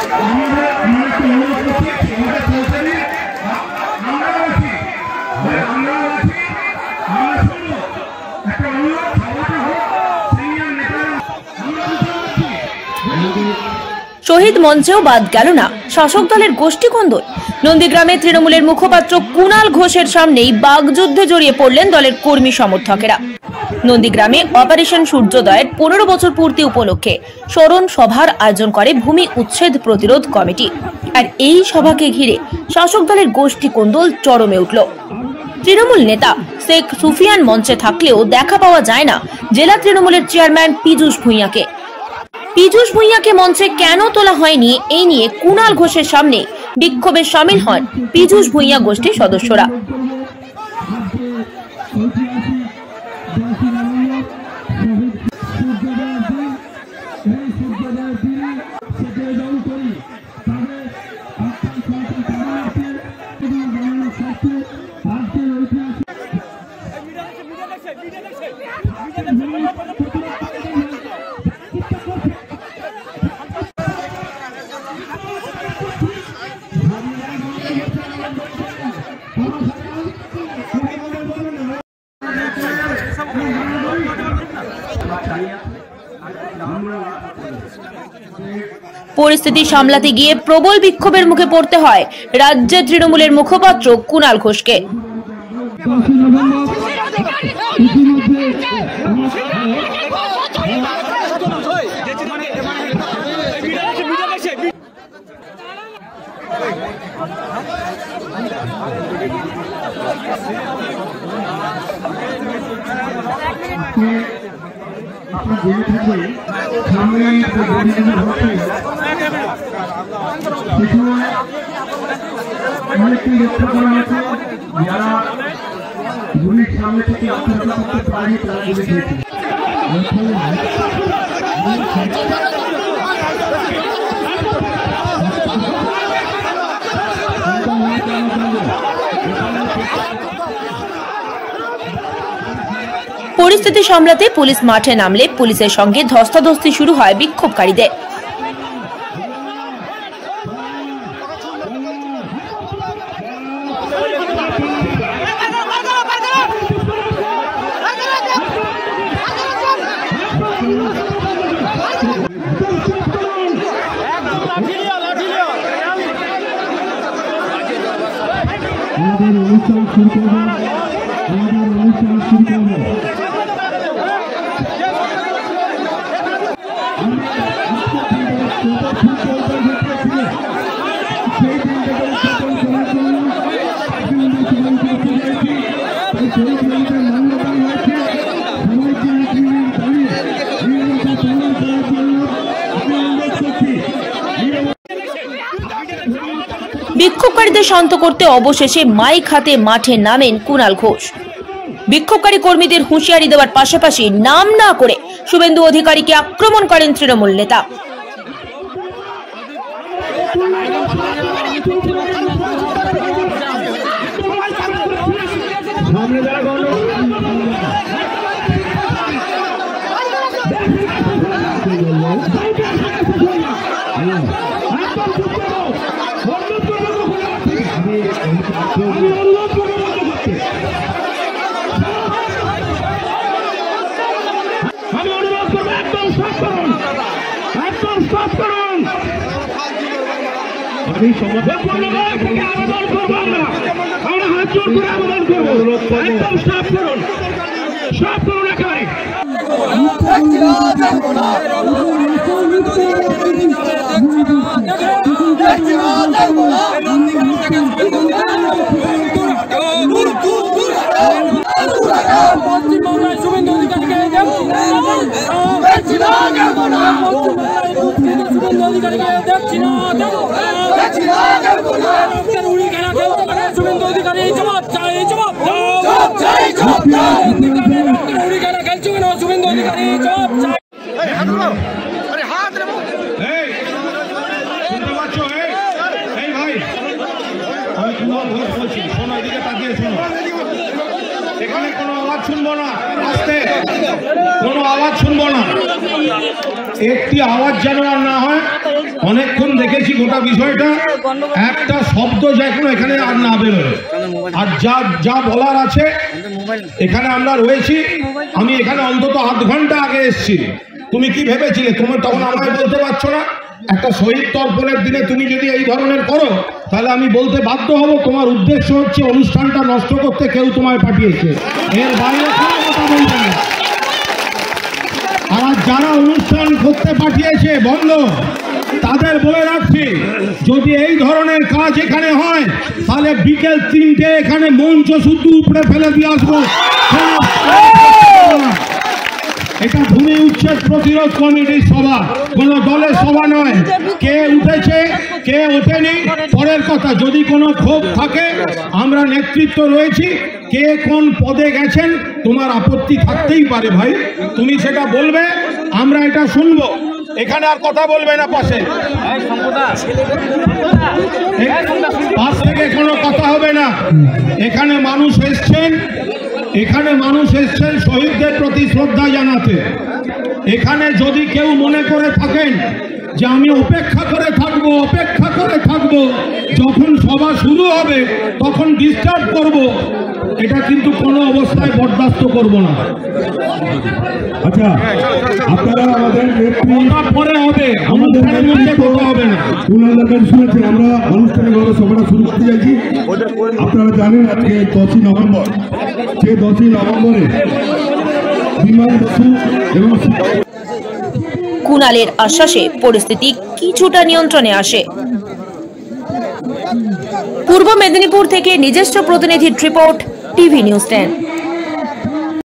শহীদ মঞ্চেও বাদ গেল না শাসক দলের গোষ্ঠী কোন্দল। নন্দীগ্রামে তৃণমূলের মুখপাত্র কুণাল ঘোষের সামনেই বাগযুদ্ধে জড়িয়ে পড়লেন দলের কর্মী সমর্থকেরা। নন্দীগ্রামে অপারেশন সূর্যোদয়ের 15 বছর পূর্তি উপলক্ষে স্মরণ সভার আয়োজন করে ভূমি উচ্ছেদ প্রতিরোধ কমিটি। আর এই সভাকে ঘিরে শাসক দলের গোষ্ঠী কোন্দল চরমে উঠল। তৃণমূল নেতা শেখ সুফিয়ান মঞ্চে থাকলেও দেখা পাওয়া যায় না জেলা তৃণমূলের চেয়ারম্যান পীযূষ ভূঁইয়াকে। পীযূষ ভূঁইয়াকে মঞ্চে কেন তোলা হয়নি এই নিয়ে কুণাল ঘোষের সামনে বিক্ষোভে সামিল হন পীযূষ ভূঁইয়া গোষ্ঠীর সদস্যরা। পরিস্থিতি সামলাতে গিয়ে প্রবল বিক্ষোভের মুখে পড়তে হয় রাজ্যের তৃণমূলের মুখপাত্র কুণাল ঘোষকে। পরিস্থিতি সামলাতে পুলিশ মাঠে নামলে পুলিশের সঙ্গে ধস্তাধস্তি শুরু হয় বিক্ষোভকারীদের। বিক্ষোভকারীদের শান্ত করতে অবশেষে মাইক হাতে মাঠে নামেন কুণাল ঘোষ। বিক্ষোভকারী কর্মীদের হুঁশিয়ারি দেওয়ার পাশাপাশি নাম না করে শুভেন্দু অধিকারীকে আক্রমণ করেন তৃণমূল নেতা। একটি আওয়াজ যেন আর না হয়, অনেকক্ষণ দেখেছি গোটা বিষয়টা, একটা শব্দ এখনো এখানে আর না বেরোয়। আর যা যা বলার আছে এখানে আমরা রয়েছি। আমি এখানে অন্তত আধ ঘন্টা আগে এসেছি। তুমি কি ভেবেছিলে? তোমার তখন আমায় বলতে পারছো না? একটা শহীদ তর্পণের দিনে তুমি যদি এই ধরনের করো তাহলে আমি বলতে বাধ্য হব তোমার উদ্দেশ্য হচ্ছে অনুষ্ঠানটা নষ্ট করতে, কেউ তোমায় পাঠিয়েছে। এর বাইরে কোনো কথা বলবে না। আর যারা অনুষ্ঠান করতে পাঠিয়েছে বন্ধ, তাদের বলে রাখছি, যদি এই ধরনের কাজ এখানে হয় তাহলে বিকেল 3টে এখানে মঞ্চ শুদ্ধ উপরে ফেলে দিয়ে আসবো। এটা ভূমি উচ্ছেদ প্রতিরোধ কমিটির সভা, কোন দলের সভা নয়। কে উঠেছে কে ওঠেনি পরের কথা। যদি কোনো ক্ষোভ থাকে, আমরা নেতৃত্ব রয়েছি, কে কোন পদে গেছেন তোমার আপত্তি থাকতেই পারে ভাই, তুমি সেটা বলবে, আমরা এটা শুনবো। এখানে আর কথা বলবে না, পাশে পাশ থেকে কোনো কথা হবে না। এখানে মানুষ এসছেন, শহীদদের প্রতি শ্রদ্ধা জানাতে। এখানে যদি কেউ মনে করে থাকেন যে আমি অপেক্ষা করে থাকবো যখন সভা শুরু হবে তখন ডিস্টার্ব করব, এটা কিন্তু কোনো অবস্থায় বরদাস্ত করব না। আচ্ছা, আপনারা আমাদের পরে হবে, অনুষ্ঠানের মধ্যে কথা হবে না। শুনেছেন, আমরা আনুষ্ঠানিকভাবে সভাটা শুরু করতে যাচ্ছি। আপনারা জানেন আজকে 10ই নভেম্বর। সেই 10ই নভেম্বরে বিমান বসু এবং কুণালের আশ্বাসে পরিস্থিতি কিছুটা নিয়ন্ত্রণে আসে। পূর্ব মেদিনীপুর থেকে নিজস্ব প্রতিনিধির রিপোর্ট, টিভি নিউজ 10।